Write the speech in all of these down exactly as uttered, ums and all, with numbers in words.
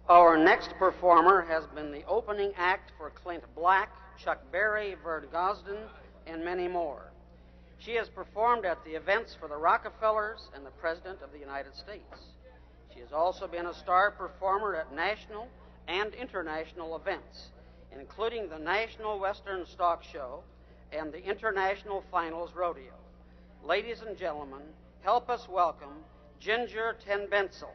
Our next performer has been the opening act for Clint Black, Chuck Berry, Verd Gosden, and many more. She has performed at the events for the Rockefellers and the President of the United States. She has also been a star performer at national and international events, including the National Western Stock Show and the International Finals Rodeo. Ladies and gentlemen, help us welcome Ginger Ten Bensel.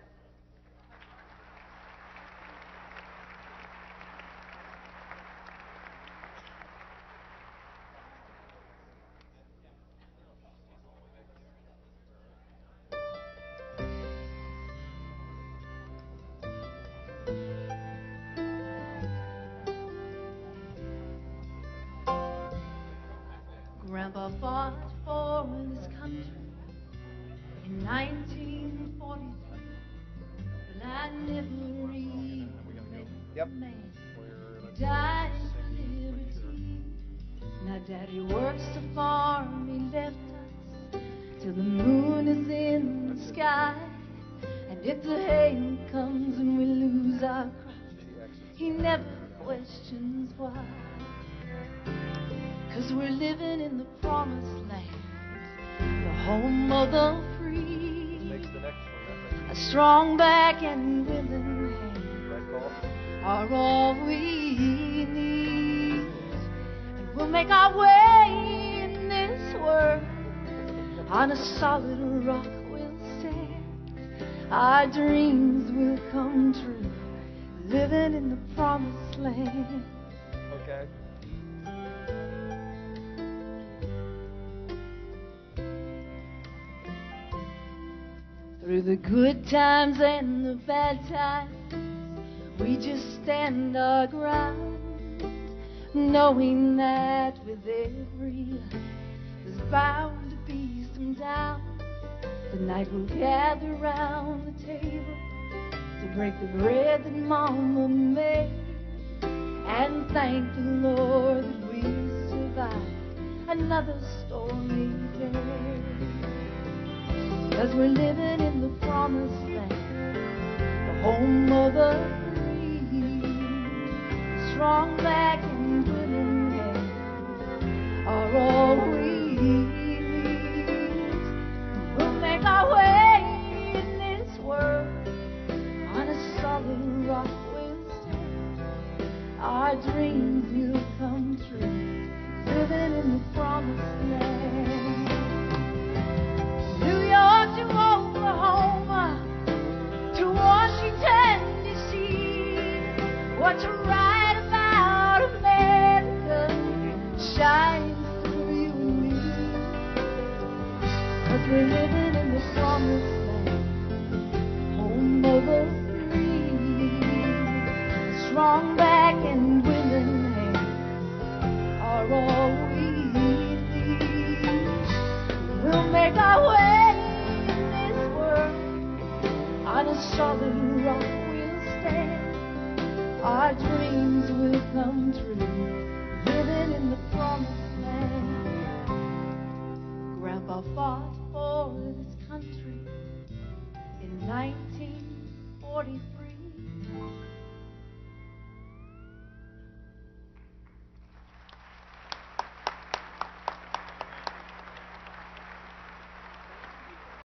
Grandpa fought for this country in nineteen forty-three, but I never even met Yep. the man who died for liberty. Now Daddy works so far, he left us till the moon is in the sky. And if the hail comes and we lose our crop, he never questions why. 'Cause we're living in the promised land, the home of the free. Makes the next one. A strong back and willing hand Right call. are all we need. And we'll make our way in this world. On a solid rock we'll stand. Our dreams will come true, living in the promised land. Okay. Through the good times and the bad times, we just stand our ground, knowing that with every life there's bound to be some down. Tonight we'll gather round the table to break the bread that Mama made, and thank the Lord that we survived another stormy day. 'Cause we're living in the promised land, the home of the free. Strong back and willing hands are all we need. We'll make our way in this world. On a solid rock we'll stand. Our dreams will come true, living in the promised land. New York to Oklahoma to Washington, D C What you write about America shines through you and me. 'Cause we're living in the promised land, home of the free. Strong back and willing hands are all we need. We'll make our way on a solid rock we'll stand. Our dreams will come true, living in the promised land. Grandpa fought for this country in nineteen forty-three.